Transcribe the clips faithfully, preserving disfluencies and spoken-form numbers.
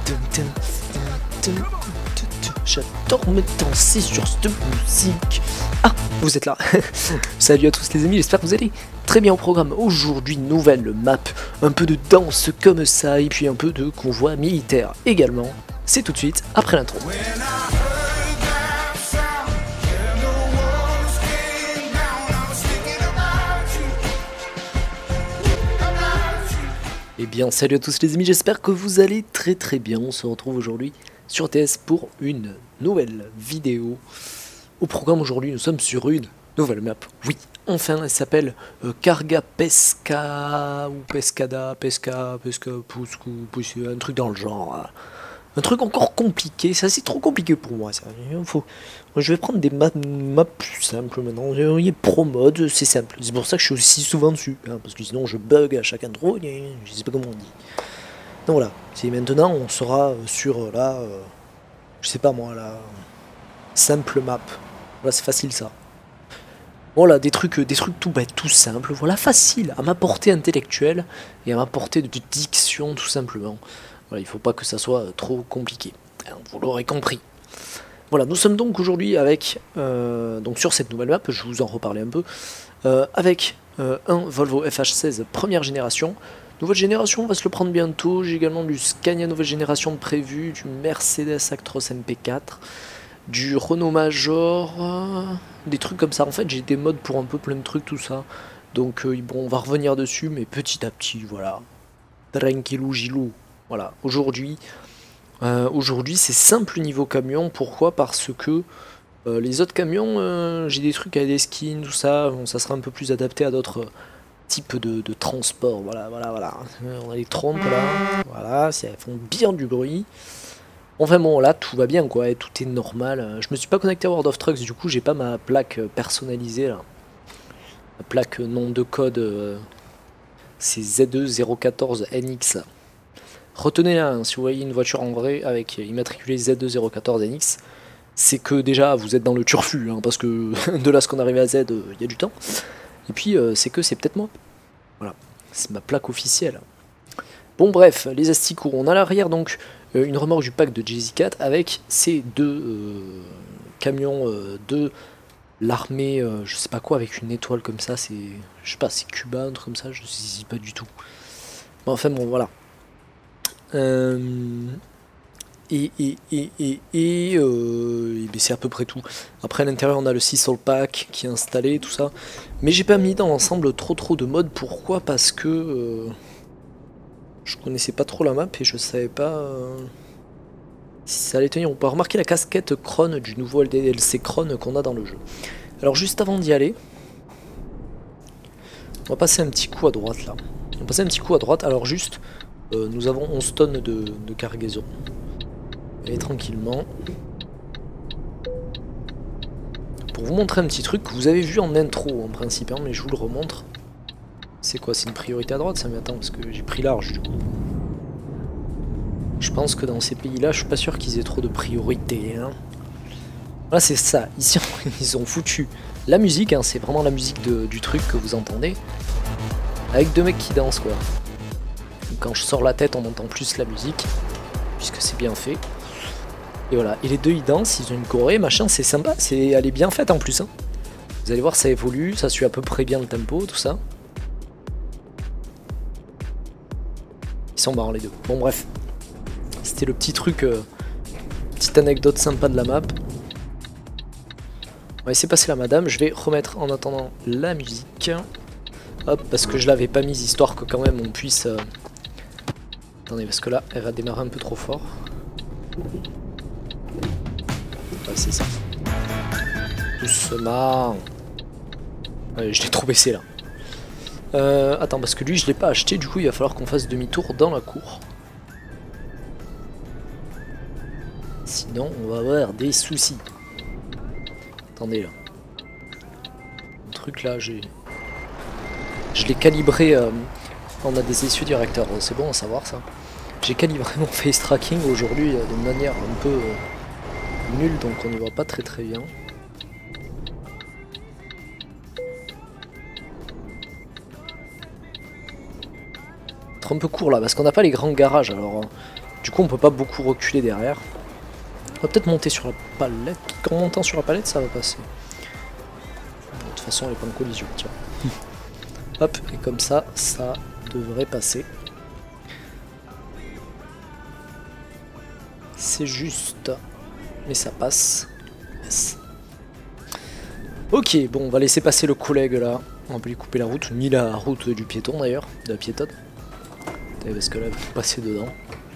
J'adore me danser sur cette musique. Ah, vous êtes là. Salut à tous les amis, j'espère que vous allez très bien au programme. Aujourd'hui, nouvelle map, un peu de danse comme ça, et puis un peu de convoi militaire également. C'est tout de suite après l'intro. Eh bien, salut à tous les amis, j'espère que vous allez très très bien. On se retrouve aujourd'hui sur T S pour une nouvelle vidéo. Au programme aujourd'hui, nous sommes sur une nouvelle map. Oui, enfin, elle s'appelle euh, Carga Pesca ou Pescada, Pesca, Pesca, Puscu, Puscu, un truc dans le genre. Hein. Un truc encore compliqué, ça c'est trop compliqué pour moi. Ça. Faut... Je vais prendre des maps, maps plus simples maintenant. Il y a Pro Mode, c'est simple. C'est pour ça que je suis aussi souvent dessus. Hein, parce que sinon je bug à chaque intro. Je sais pas comment on dit. Donc voilà. C'est maintenant on sera sur là. Euh, je sais pas moi là. Simple map. Voilà, c'est facile ça. Voilà, des trucs, des trucs tout bêtes, tout simples. Voilà, facile à ma portée intellectuelle et à ma portée de diction tout simplement. Voilà, il ne faut pas que ça soit trop compliqué. Vous l'aurez compris. Voilà, nous sommes donc aujourd'hui avec, euh, donc sur cette nouvelle map, je vous en reparlais un peu, euh, avec euh, un Volvo F H seize première génération. Nouvelle génération, on va se le prendre bientôt. J'ai également du Scania nouvelle génération prévu, du Mercedes Actros M P quatre, du Renault Major, euh, des trucs comme ça. En fait, j'ai des modes pour un peu plein de trucs, tout ça. Donc, euh, bon, on va revenir dessus, mais petit à petit, voilà. Tranquillou gilou. Voilà, aujourd'hui, euh, aujourd'hui c'est simple niveau camion. Pourquoi? Parce que euh, les autres camions, euh, j'ai des trucs avec des skins, tout ça, bon, ça sera un peu plus adapté à d'autres types de, de transport. Voilà, voilà, voilà. On a les trompes là, voilà, elles font bien du bruit. Enfin bon, là tout va bien quoi, et tout est normal. Je me suis pas connecté à World of Trucks, du coup j'ai pas ma plaque personnalisée là. La plaque nom de code, euh, c'est Z E zéro quatorze N X. Retenez-la, hein, si vous voyez une voiture en vrai avec immatriculé Z E zéro quatorze N X, c'est que déjà vous êtes dans le turfu, hein, parce que de là ce qu'on arrive à Z, il euh, y a du temps. Et puis euh, c'est que c'est peut-être moi. Voilà, c'est ma plaque officielle. Bon bref, les asticots, on a à l'arrière donc euh, une remorque du pack de J Z quatre avec ces deux euh, camions euh, de l'armée, euh, je sais pas quoi, avec une étoile comme ça, c'est, je sais pas, c'est Cuba, un truc comme ça, je sais pas du tout. Bon, enfin bon, voilà. Euh, et et, et, et, et, euh, et ben c'est à peu près tout. Après à l'intérieur on a le Seasol Pack qui est installé, tout ça. Mais j'ai pas mis dans l'ensemble trop trop de modes. Pourquoi? Parce que euh, je connaissais pas trop la map et je savais pas euh, si ça allait tenir. On peut remarquer la casquette Krone du nouveau D L C Krone qu'on a dans le jeu. Alors juste avant d'y aller, on va passer un petit coup à droite là. On va passer un petit coup à droite. Alors juste Euh, nous avons onze tonnes de, de cargaison. Et tranquillement. Pour vous montrer un petit truc que vous avez vu en intro en principe, hein, mais je vous le remontre. C'est quoi? C'est une priorité à droite ça? Mais attends, parce que j'ai pris large du coup. Je pense que dans ces pays-là, je suis pas sûr qu'ils aient trop de priorité. Hein. Voilà, c'est ça. Ici, ils ont foutu la musique, hein, c'est vraiment la musique de, du truc que vous entendez. Avec deux mecs qui dansent quoi. Quand je sors la tête on entend plus la musique puisque c'est bien fait et voilà, et les deux ils dansent, ils ont une choré machin, c'est sympa, c'est, elle est bien faite en plus hein. Vous allez voir, ça évolue, ça suit à peu près bien le tempo, tout ça. Ils sont marrants les deux. Bon bref, c'était le petit truc, euh, petite anecdote sympa de la map. On va laisser passer la madame, je vais remettre en attendant la musique. Hop, parce que je l'avais pas mise histoire que quand même on puisse... Euh... Attendez, parce que là, elle va démarrer un peu trop fort. Ouais, c'est ça. Doucement. Ouais, je l'ai trop baissé là. Euh, attends, parce que lui, je l'ai pas acheté, du coup, il va falloir qu'on fasse demi-tour dans la cour. Sinon, on va avoir des soucis. Attendez là. Le truc là, j'ai... Je l'ai calibré... Euh... On a des essieux directeurs, c'est bon à savoir ça. J'ai calibré mon face tracking aujourd'hui d'une manière un peu euh, nulle, donc on n'y voit pas très très bien. Être un peu court là, parce qu'on n'a pas les grands garages, alors Du coup on peut pas beaucoup reculer derrière. On va peut-être monter sur la palette. Qu'en montant sur la palette ça va passer. De toute façon elle est pas en collision, tiens. Hop, et comme ça, ça devrait passer. C'est juste. Mais ça passe. Yes. Ok, bon, on va laisser passer le collègue là. On peut lui couper la route, ni la route du piéton d'ailleurs, de la piétonne. Parce que là, il faut passer dedans.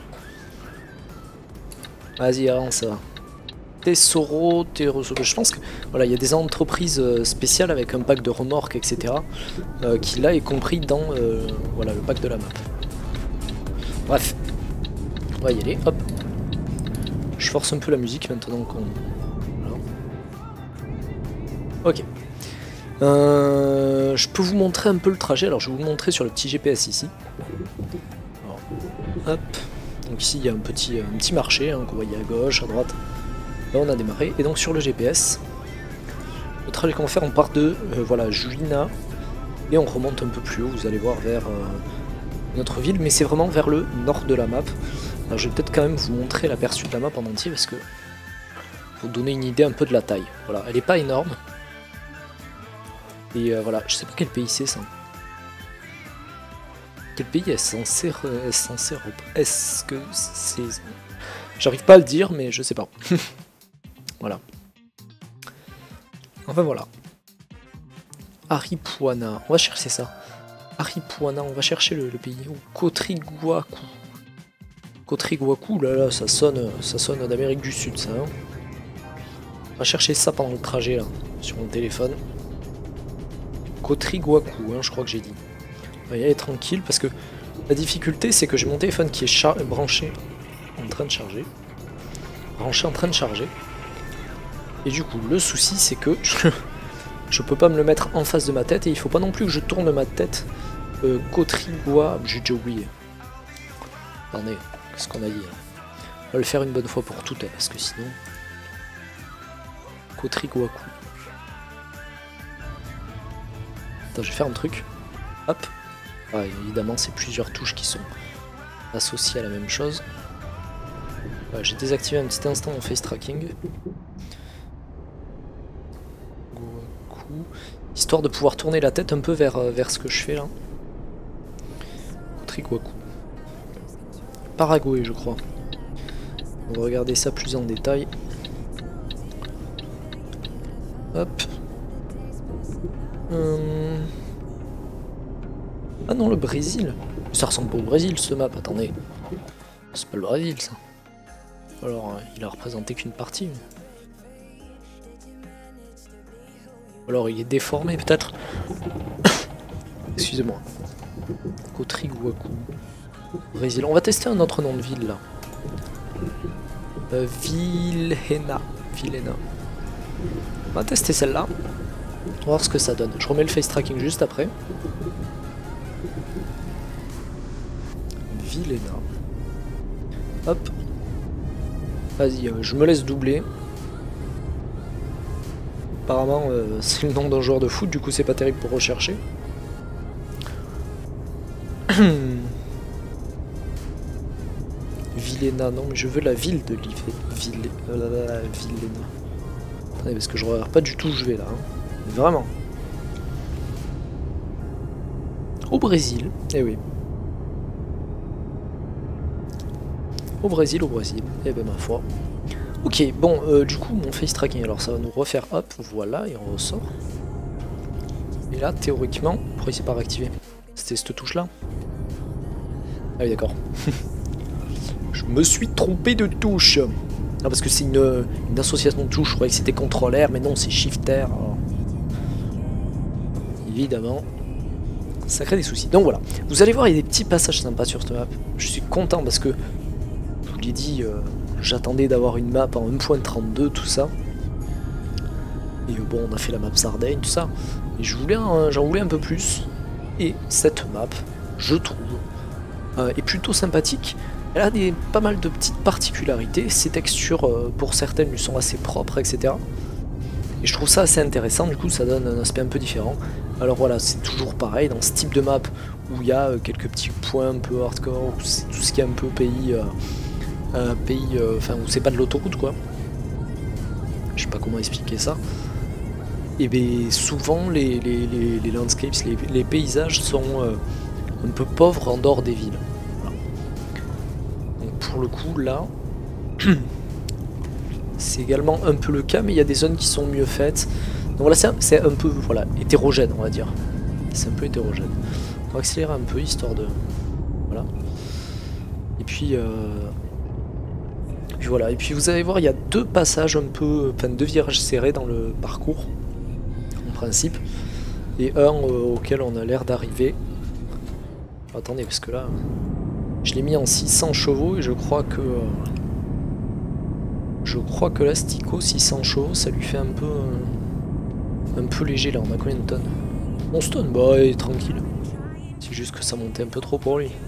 Vas-y, avance. Tesoro, Tesoro. Je pense que voilà, il y a des entreprises spéciales avec un pack de remorques, et cetera. Euh, qui là est compris dans euh, voilà, le pack de la map. Bref, on va y aller. Hop. Je force un peu la musique maintenant qu'on. Voilà. Ok. Euh, je peux vous montrer un peu le trajet. Alors je vais vous le montrer sur le petit G P S ici. Alors, hop. Donc ici il y a un petit, un petit marché hein, qu'on voit à gauche, à droite. Là on a démarré. Et donc sur le G P S, le trajet qu'on va faire, on part de euh, voilà, Juina. Et on remonte un peu plus haut, vous allez voir, vers euh, notre ville. Mais c'est vraiment vers le nord de la map. Alors je vais peut-être quand même vous montrer l'aperçu de la map en entier parce que pour vous donner une idée un peu de la taille. Voilà, elle n'est pas énorme. Et euh, voilà, je sais pas quel pays c'est ça. Quel pays est censé est censé Est-ce que c'est... J'arrive pas à le dire, mais je sais pas. Voilà. Enfin voilà. Aripuana, on va chercher ça. Aripuana, on va chercher le, le pays. Cotriguacu. Cotriguacu, là là, ça sonne, ça sonne d'Amérique du Sud, ça. Hein. On va chercher ça pendant le trajet là, sur mon téléphone. Cotriguacu, hein, je crois que j'ai dit. On va y aller tranquille parce que la difficulté c'est que j'ai mon téléphone qui est branché en train de charger. Branché en train de charger. Et du coup, le souci c'est que je, je peux pas me le mettre en face de ma tête et il faut pas non plus que je tourne ma tête. Euh, Cotrigua, j'ai déjà oublié. Attendez, qu'est-ce qu'on a dit hein. On va le faire une bonne fois pour toutes hein, parce que sinon. Cotriguacu. Attends, je vais faire un truc. Hop. Ah, évidemment, c'est plusieurs touches qui sont associées à la même chose. Voilà, j'ai désactivé un petit instant mon face tracking. Goku. Histoire de pouvoir tourner la tête un peu vers, vers ce que je fais là. Cotriguacu. Paraguay, je crois. On va regarder ça plus en détail. Hop. Hum... Ah non, le Brésil. Ça ressemble pas au Brésil, ce map, attendez. C'est pas le Brésil, ça. Alors, euh, il a représenté qu'une partie. Mais... Alors, il est déformé, peut-être. Excusez-moi. Cotriguacu. Brésil. On va tester un autre nom de ville, là. Euh, Vilhena. Vilhena. On va tester celle-là. On va voir ce que ça donne. Je remets le face tracking juste après. Vilhena. Hop. Vas-y, euh, je me laisse doubler. Apparemment, euh, c'est le nom d'un joueur de foot, du coup c'est pas terrible pour rechercher. Vilhena, non mais je veux la ville de l'I V. Ville... Euh, Vilhena. Attendez, parce que je regarde pas du tout où je vais là. Hein. Vraiment. Au Brésil, eh oui. Au Brésil, au Brésil, eh ben ma foi. Ok, bon, euh, du coup, mon face tracking, alors ça va nous refaire, hop, voilà, et on ressort. Et là, théoriquement, pourquoi il s'est pas réactivé? C'était cette touche-là? Ah oui, d'accord. Je me suis trompé de touche. Ah, parce que c'est une, une association de touches, je croyais que c'était contrôle R, mais non, c'est Shift R. Alors... Évidemment, ça crée des soucis. Donc voilà, vous allez voir, il y a des petits passages sympas sur cette map. Je suis content parce que, je vous l'ai dit, euh, j'attendais d'avoir une map en un point trente-deux, tout ça. Et euh, bon, on a fait la map Sardaigne, tout ça. Et je voulais, euh, j'en voulais un peu plus. Et cette map, je trouve, euh, est plutôt sympathique. Elle a des, pas mal de petites particularités. Ces textures, euh, pour certaines, lui sont assez propres, et cetera. Et je trouve ça assez intéressant, du coup ça donne un aspect un peu différent. Alors voilà, c'est toujours pareil, dans ce type de map où il y a euh, quelques petits points un peu hardcore, où c'est tout ce qui est un peu pays, euh, un pays, enfin euh, où c'est pas de l'autoroute quoi. Je sais pas comment expliquer ça. Et bien souvent les, les, les, les landscapes, les, les paysages sont euh, un peu pauvres en dehors des villes. Voilà. Donc pour le coup là, c'est également un peu le cas, mais il y a des zones qui sont mieux faites. Donc voilà, c'est un, un peu voilà, hétérogène on va dire. C'est un peu hétérogène. On va accélérer un peu histoire de... Voilà. Et puis... Euh... Et puis voilà, et puis vous allez voir, il y a deux passages un peu... Enfin, deux virages serrés dans le parcours, en principe. Et un euh, auquel on a l'air d'arriver. Attendez, parce que là... Je l'ai mis en six cents chevaux et je crois que... Euh... Je crois que l'Astico, six cents chevaux, ça lui fait un peu... Euh... Un peu léger là, on a combien de tonnes? onze tonnes, bah il est tranquille. C'est juste que ça montait un peu trop pour lui.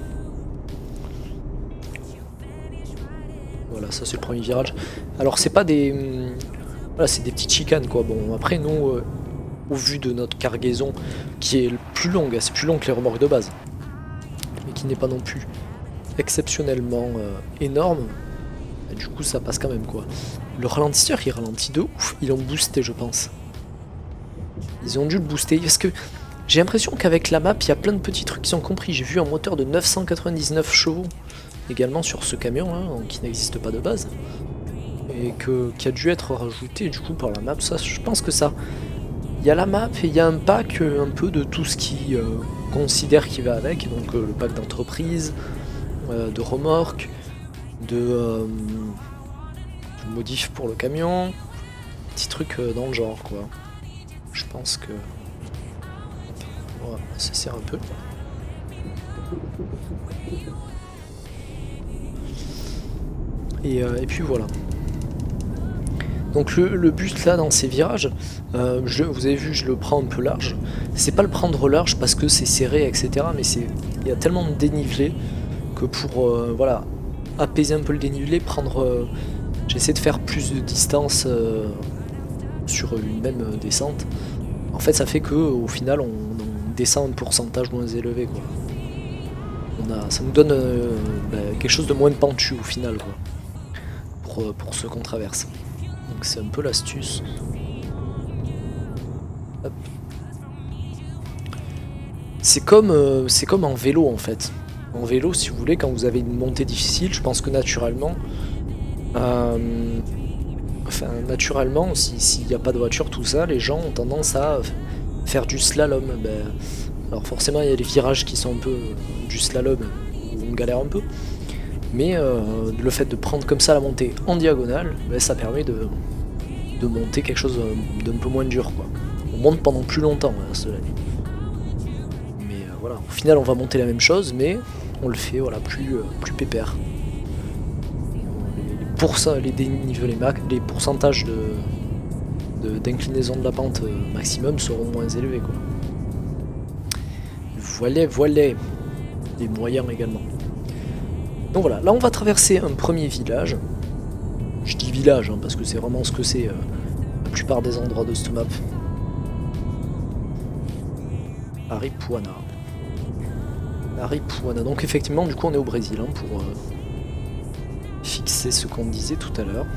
Voilà, ça c'est le premier virage. Alors c'est pas des... Voilà, c'est des petites chicanes quoi. Bon, après nous, euh, au vu de notre cargaison, qui est plus longue, c'est plus long que les remorques de base, mais qui n'est pas non plus exceptionnellement euh, énorme, et du coup ça passe quand même quoi. Le ralentisseur il ralentit de ouf, ils l'ont boosté je pense. Ils ont dû le booster, parce que j'ai l'impression qu'avec la map, il y a plein de petits trucs qui sont compris. J'ai vu un moteur de neuf cent quatre-vingt-dix-neuf chevaux également sur ce camion, hein, qui n'existe pas de base. Et que, qui a dû être rajouté du coup par la map. Ça, je pense que ça... Il y a la map et il y a un pack euh, un peu de tout ce qui euh, considère qui va avec. Donc euh, le pack d'entreprise, euh, de remorque, de, euh, de modif pour le camion. Petit truc euh, dans le genre quoi. Je pense que... Voilà, ça sert un peu. Et, euh, et puis voilà. Donc le, le but là dans ces virages, euh, je, vous avez vu je le prends un peu large. C'est pas le prendre large parce que c'est serré et cetera. Mais c'est il y a tellement de dénivelé que pour euh, voilà, apaiser un peu le dénivelé, prendre... Euh, j'essaie de faire plus de distance euh, sur une même descente. En fait ça fait que au final on, on descend un pourcentage moins élevé quoi. On a, ça nous donne euh, bah, quelque chose de moins pentu au final quoi. Pour, pour ce qu'on traverse. Donc c'est un peu l'astuce. C'est comme, euh, c'est comme en vélo en fait. En vélo si vous voulez, quand vous avez une montée difficile, je pense que naturellement... Euh, Enfin, naturellement, s'il n'y a pas de voiture, tout ça, les gens ont tendance à faire du slalom. Ben, alors forcément, il y a les virages qui sont un peu du slalom, où on galère un peu. Mais euh, le fait de prendre comme ça la montée en diagonale, ben, ça permet de, de monter quelque chose d'un peu moins dur, quoi. On monte pendant plus longtemps, hein, cela dit. Mais euh, voilà, au final, on va monter la même chose, mais on le fait voilà, plus, euh, plus pépère. Pour ça, les dénivelés max, les pourcentages de d'inclinaison de, de la pente maximum seront moins élevés quoi. Voilà, voilà. Des moyens également. Donc voilà, là on va traverser un premier village. Je dis village hein, parce que c'est vraiment ce que c'est euh, la plupart des endroits de cette map. Aripuana. Aripuana. Donc effectivement, du coup on est au Brésil hein, pour... Euh, fixer ce qu'on disait tout à l'heure.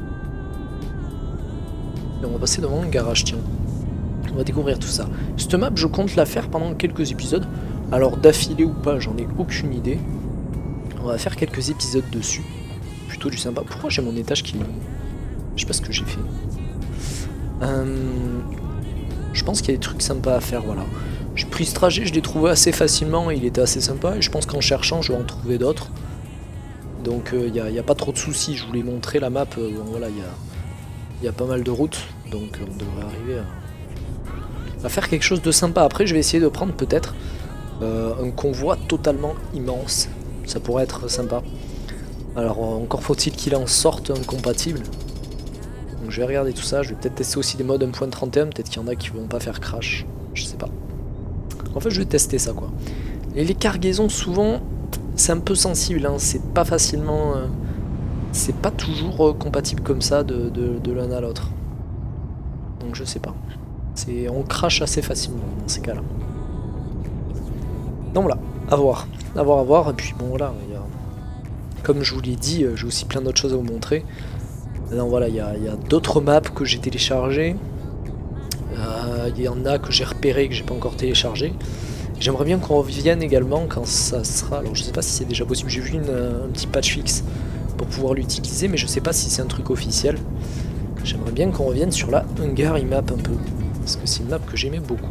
Et on va passer devant un garage, tiens. On va découvrir tout ça. Cette map, je compte la faire pendant quelques épisodes. Alors d'affilée ou pas, j'en ai aucune idée. On va faire quelques épisodes dessus. Plutôt du sympa. Pourquoi j'ai mon étage qui... Je sais pas ce que j'ai fait. Euh... Je pense qu'il y a des trucs sympas à faire, voilà. J'ai pris ce trajet, je l'ai trouvé assez facilement, il était assez sympa. Et je pense qu'en cherchant, je vais en trouver d'autres. Donc il euh, n'y a, a pas trop de soucis, je vous l'ai montré la map, euh, bon, voilà, il y a, y a pas mal de routes, donc on devrait arriver à, à faire quelque chose de sympa. Après je vais essayer de prendre peut-être euh, un convoi totalement immense, ça pourrait être sympa. Alors encore faut-il qu'il en sorte un compatible. Donc je vais regarder tout ça, je vais peut-être tester aussi des modes un point trente et un, peut-être qu'il y en a qui vont pas faire crash, je sais pas. En fait je vais tester ça quoi. Et les cargaisons souvent... C'est un peu sensible, hein. C'est pas facilement... Euh, c'est pas toujours euh, compatible comme ça de, de, de l'un à l'autre. Donc je sais pas. On crache assez facilement dans ces cas-là. Donc voilà, à voir. À voir, à voir. Et puis bon voilà, il y a comme je vous l'ai dit, euh, j'ai aussi plein d'autres choses à vous montrer. Maintenant voilà, il y a, y a d'autres maps que j'ai téléchargées. Il euh, y en a que j'ai repéré que j'ai pas encore téléchargé. J'aimerais bien qu'on revienne également quand ça sera. Alors je sais pas si c'est déjà possible, j'ai vu une, un petit patch fixe pour pouvoir l'utiliser, mais je sais pas si c'est un truc officiel. J'aimerais bien qu'on revienne sur la Hungary map un peu, parce que c'est une map que j'aimais beaucoup.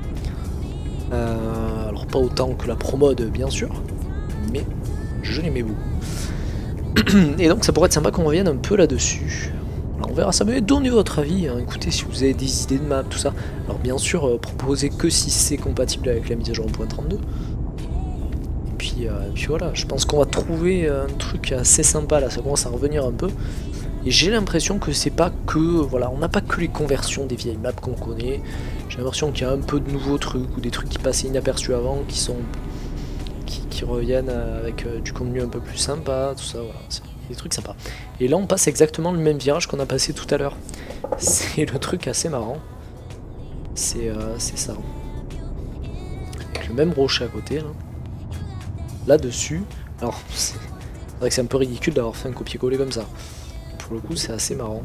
Euh, alors pas autant que la Promode bien sûr, mais je l'aimais beaucoup. Et donc ça pourrait être sympa qu'on revienne un peu là-dessus. Alors on verra ça, mais donnez votre avis, hein. Écoutez si vous avez des idées de map, tout ça. Alors bien sûr, euh, proposez que si c'est compatible avec la mise à jour un point trente-deux. Et puis, euh, et puis voilà, je pense qu'on va trouver un truc assez sympa là, ça commence à revenir un peu. Et j'ai l'impression que c'est pas que, voilà, on n'a pas que les conversions des vieilles maps qu'on connaît. J'ai l'impression qu'il y a un peu de nouveaux trucs ou des trucs qui passaient inaperçus avant, qui sont, qui, qui reviennent avec euh, du contenu un peu plus sympa, tout ça, voilà, c'est des trucs sympas. Et là on passe exactement le même virage qu'on a passé tout à l'heure. C'est le truc assez marrant. C'est euh, ça. Avec le même rocher à côté, là. Là-dessus, alors c'est vrai que c'est un peu ridicule d'avoir fait un copier-coller comme ça. Pour le coup c'est assez marrant.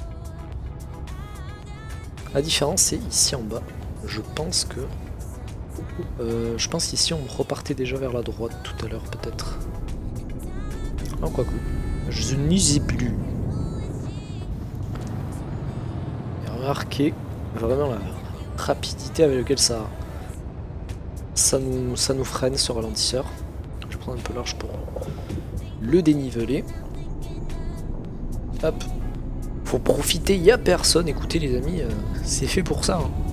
La différence c'est ici en bas. Je pense que... Euh, je pense qu'ici on repartait déjà vers la droite tout à l'heure peut-être. Non, quoi que. Je n'y sais plus. Et remarquez vraiment la rapidité avec laquelle ça, ça, nous, ça nous freine ce ralentisseur. Je prends un peu large pour le déniveler. Hop. Faut profiter, il n'y a personne. Écoutez les amis, euh, c'est fait pour ça. Hein.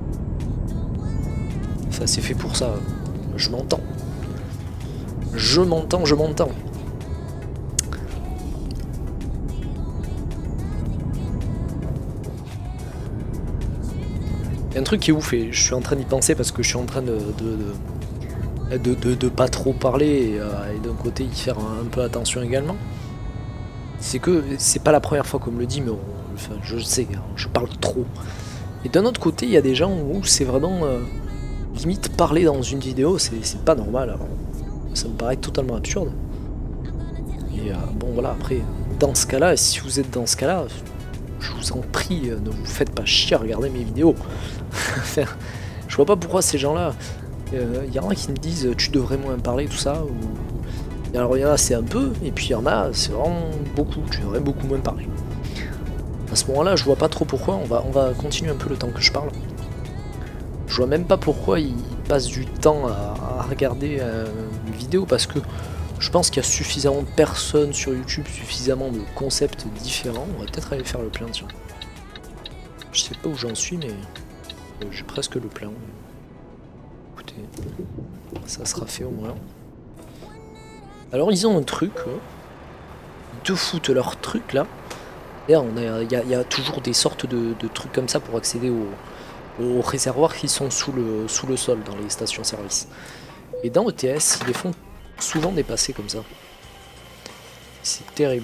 Enfin c'est fait pour ça. Je m'entends. Je m'entends, je m'entends. Il y a un truc qui est ouf et je suis en train d'y penser parce que je suis en train de de, de, de, de, de pas trop parler et, euh, et d'un côté y faire un, un peu attention également. C'est que c'est pas la première fois qu'on me le dit, mais on, enfin, je sais, hein, je parle trop. Et d'un autre côté, il y a des gens où c'est vraiment euh, limite parler dans une vidéo, c'est pas normal. Alors, ça me paraît totalement absurde. Et euh, bon voilà, après, dans ce cas-là, si vous êtes dans ce cas-là, je vous en prie, ne vous faites pas chier à regarder mes vidéos. Enfin, je vois pas pourquoi ces gens-là, il euh, y en a qui me disent tu devrais moins parler, tout ça. Ou... Alors il y en a c'est un peu, et puis il y en a c'est vraiment beaucoup, tu devrais beaucoup moins parler. À ce moment-là, je vois pas trop pourquoi, on va, on va continuer un peu le temps que je parle. Je vois même pas pourquoi ils passent du temps à, à regarder euh, une vidéo, parce que je pense qu'il y a suffisamment de personnes sur YouTube, suffisamment de concepts différents. On va peut-être aller faire le plein, tiens. Je sais pas où j'en suis, mais euh, j'ai presque le plein. Écoutez, ça sera fait au moins. Alors ils ont un truc, euh, ils te foutent leur truc là. Il y, y a toujours des sortes de, de trucs comme ça pour accéder aux, aux réservoirs qui sont sous le, sous le sol dans les stations-service. Et dans E T S, ils les font souvent dépasser comme ça. C'est terrible.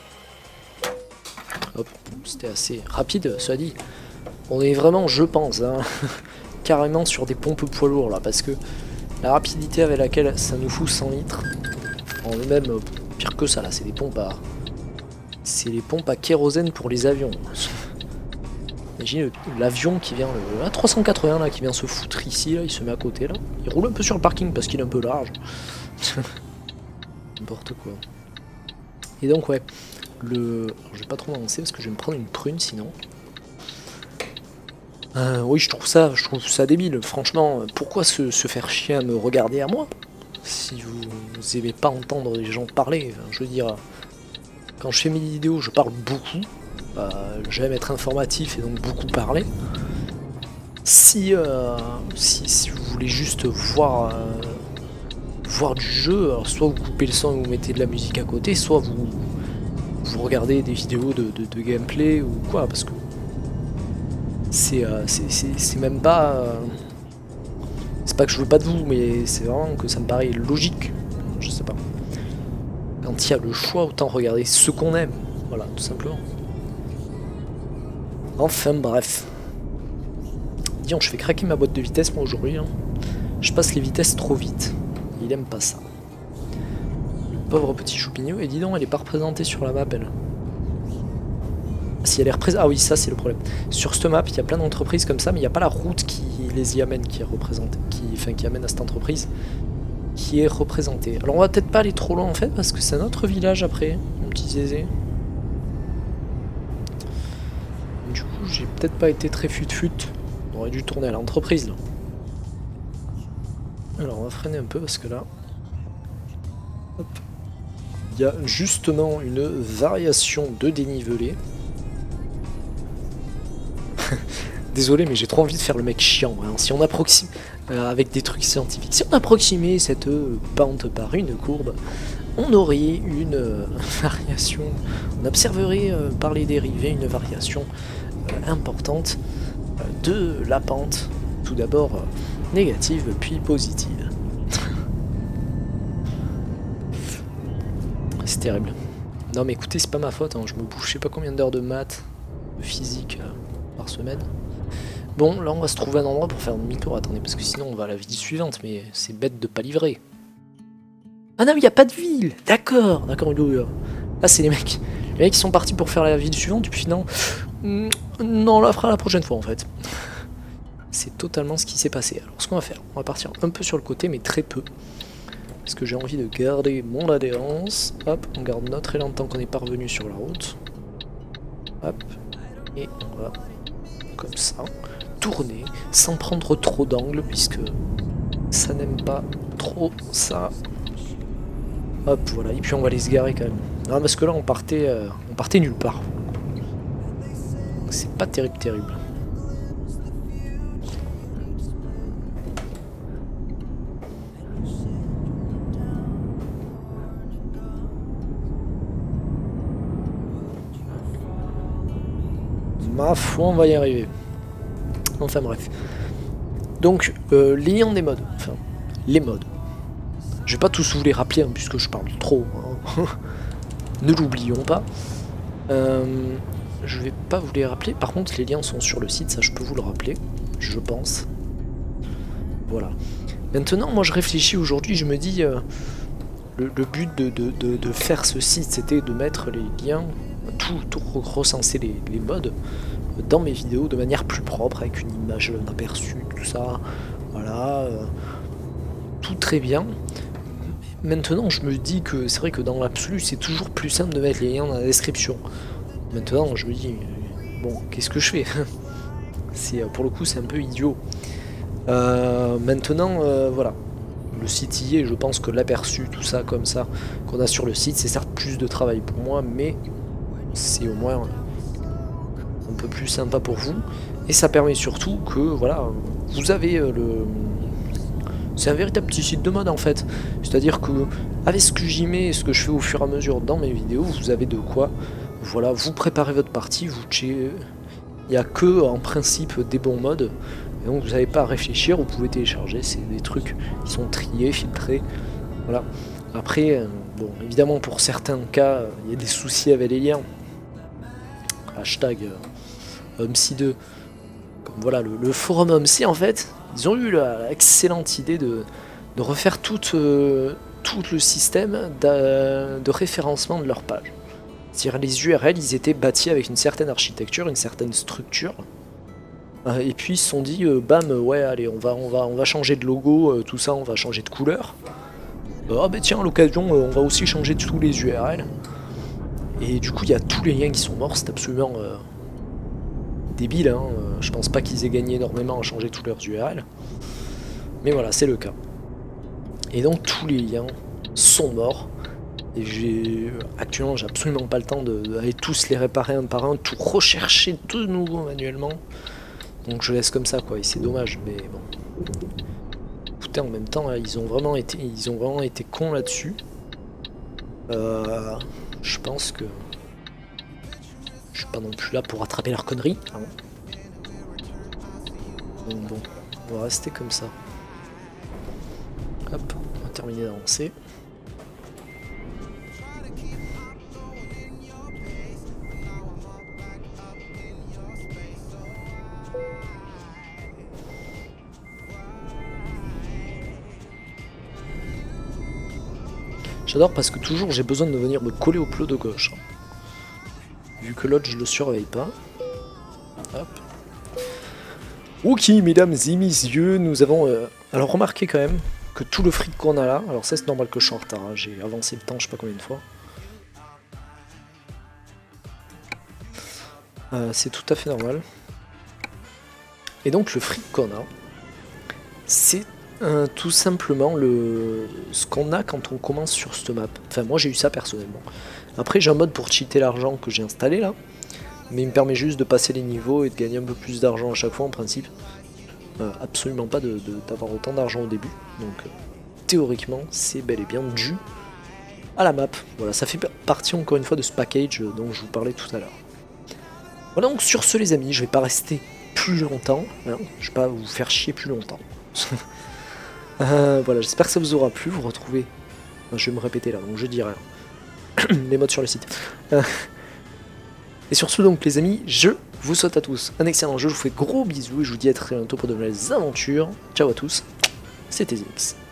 Hop, c'était assez rapide, cela dit. On est vraiment, je pense, hein, carrément sur des pompes poids lourds là, parce que la rapidité avec laquelle ça nous fout cent litres, en même pire que ça là, c'est des pompes à... C'est les pompes à kérosène pour les avions. Imaginez l'avion qui vient, le A trois cent quatre-vingts là, qui vient se foutre ici, là, il se met à côté là. Il roule un peu sur le parking parce qu'il est un peu large. N'importe quoi. Et donc ouais, le... Alors, je vais pas trop m'avancer parce que je vais me prendre une prune sinon. Euh, oui, je trouve ça, je trouve ça débile. Franchement, pourquoi se, se faire chier à me regarder à moi si vous, vous aimez pas entendre les gens parler? Enfin, je veux dire, quand je fais mes vidéos, je parle beaucoup. Euh, J'aime être informatif et donc beaucoup parler. Si, euh, si, si vous voulez juste voir, euh, voir du jeu, alors soit vous coupez le son et vous mettez de la musique à côté, soit vous, vous regardez des vidéos de, de, de gameplay ou quoi, parce que c'est euh, c'est même pas... Euh, c'est pas que je veux pas de vous, mais c'est vraiment que ça me paraît logique. Je sais pas. Quand il y a le choix, autant regarder ce qu'on aime. Voilà, tout simplement. Enfin bref. Disons, je fais craquer ma boîte de vitesse moi aujourd'hui. Hein. Je passe les vitesses trop vite. Il aime pas ça. Pauvre petit choupignon. Et dis donc, elle est pas représentée sur la map, elle. Si elle est représentée... Ah oui, ça c'est le problème. Sur cette map, il y a plein d'entreprises comme ça, mais il n'y a pas la route qui les y amène, qui est représentée, qui, enfin, qui amène à cette entreprise, qui est représentée. Alors on va peut-être pas aller trop loin en fait, parce que c'est un autre village après, mon petit zézé. Du coup, j'ai peut-être pas été très fut-fut. On aurait dû tourner à l'entreprise là. Alors on va freiner un peu parce que là... Hop. Il y a justement une variation de dénivelé. Désolé, mais j'ai trop envie de faire le mec chiant. Hein. Si on approxime euh, avec des trucs scientifiques, si on approximait cette euh, pente par une courbe, on aurait une euh, variation. On observerait euh, par les dérivés une variation euh, importante euh, de la pente. Tout d'abord euh, négative, puis positive. C'est terrible. Non, mais écoutez, c'est pas ma faute. Hein. Je me bouge, je sais pas combien d'heures de maths, de physique euh, par semaine. Bon, là on va se trouver un endroit pour faire demi-tour, attendez, parce que sinon on va à la ville suivante, mais c'est bête de pas livrer. Ah non, il n'y a pas de ville. D'accord, d'accord, là c'est les mecs. Les mecs qui sont partis pour faire la ville suivante, et puis non, non, on la fera la prochaine fois en fait. C'est totalement ce qui s'est passé. Alors ce qu'on va faire, on va partir un peu sur le côté, mais très peu. Parce que j'ai envie de garder mon adhérence. Hop, on garde notre élan tant qu'on n'est pas revenu sur la route. Hop, et on va comme ça tourner sans prendre trop d'angle puisque ça n'aime pas trop ça. Hop, voilà, et puis on va les se garer quand même. Non, parce que là on partait, euh, on partait nulle part. C'est pas terrible, terrible. Ma foi, on va y arriver. Enfin bref. Donc, euh, les liens des modes. Enfin, les modes. Je vais pas tous vous les rappeler, hein, puisque je parle trop. Hein. Ne l'oublions pas. Euh, je vais pas vous les rappeler. Par contre, les liens sont sur le site, ça je peux vous le rappeler. Je pense. Voilà. Maintenant, moi je réfléchis aujourd'hui, je me dis... Euh, le, le but de, de, de, de faire ce site, c'était de mettre les liens... Tout, tout recenser les, les modes dans mes vidéos de manière plus propre, avec une image d'aperçu, tout ça, voilà, euh, tout très bien. Maintenant, je me dis que c'est vrai que dans l'absolu, c'est toujours plus simple de mettre les liens dans la description. Maintenant, je me dis, bon, qu'est-ce que je fais? C'est pour le coup, c'est un peu idiot. Euh, maintenant, euh, voilà. Le site y est, je pense que l'aperçu, tout ça, comme ça, qu'on a sur le site, c'est certes plus de travail pour moi, mais c'est au moins un peu plus sympa pour vous. Et ça permet surtout que, voilà, vous avez le... C'est un véritable petit site de mode en fait. C'est-à-dire que, avec ce que j'y mets et ce que je fais au fur et à mesure dans mes vidéos, vous avez de quoi, voilà, vous préparez votre partie, vous... Il n'y a que, en principe, des bons modes. Et donc vous n'avez pas à réfléchir, vous pouvez télécharger, c'est des trucs qui sont triés, filtrés, voilà. Après, euh, bon, évidemment pour certains cas, il y a des soucis avec les liens. Hashtag euh, O M C deux. Comme voilà, le, le forum O M C en fait, ils ont eu l'excellente idée de, de refaire tout, euh, tout le système de, de référencement de leur page. C'est-à-dire les U R L, ils étaient bâtis avec une certaine architecture, une certaine structure. Et puis ils se sont dit, euh, bam, ouais, allez, on va, on va, on va changer de logo, euh, tout ça, on va changer de couleur. Ah euh, bah tiens, à l'occasion, euh, on va aussi changer de tous les U R L. Et du coup, il y a tous les liens qui sont morts, c'est absolument euh, débile. Hein. Je pense pas qu'ils aient gagné énormément à changer tous leurs U R L. Mais voilà, c'est le cas. Et donc tous les liens sont morts. Et j'ai actuellement, j'ai absolument pas le temps d'aller tous les réparer un par un, tout rechercher de nouveau manuellement. Donc je laisse comme ça quoi, et c'est dommage, mais bon. Écoutez, en même temps, là, ils ont vraiment été, ils ont vraiment été cons là-dessus. Euh, je pense que je suis pas non plus là pour rattraper leurs conneries. Hein. Donc bon, on va rester comme ça. Hop, on va terminer d'avancer. J'adore parce que toujours j'ai besoin de venir me coller au plot de gauche. Vu que l'autre je le surveille pas. Hop. Ok, mesdames et messieurs, nous avons... Euh... Alors remarquez quand même que tout le fric qu'on a là... Alors ça c'est normal que je sois en retard, hein. J'ai avancé le temps je sais pas combien de fois. Euh, c'est tout à fait normal. Et donc le fric qu'on a, c'est euh, tout simplement le ce qu'on a quand on commence sur cette map. Enfin moi j'ai eu ça personnellement. Après j'ai un mode pour cheater l'argent que j'ai installé là. Mais il me permet juste de passer les niveaux et de gagner un peu plus d'argent à chaque fois en principe. Euh, absolument pas d'avoir de, de, autant d'argent au début. Donc euh, théoriquement c'est bel et bien dû à la map. Voilà, ça fait partie encore une fois de ce package dont je vous parlais tout à l'heure. Voilà, donc sur ce les amis, je vais pas rester plus longtemps, hein, je vais pas vous faire chier plus longtemps. euh, voilà, j'espère que ça vous aura plu, vous retrouvez, enfin, je vais me répéter là, donc je dis rien, les modes sur le site. Euh... Et sur ce donc les amis, je vous souhaite à tous un excellent jeu, je vous fais gros bisous et je vous dis à très bientôt pour de nouvelles aventures. Ciao à tous, c'était Zimix.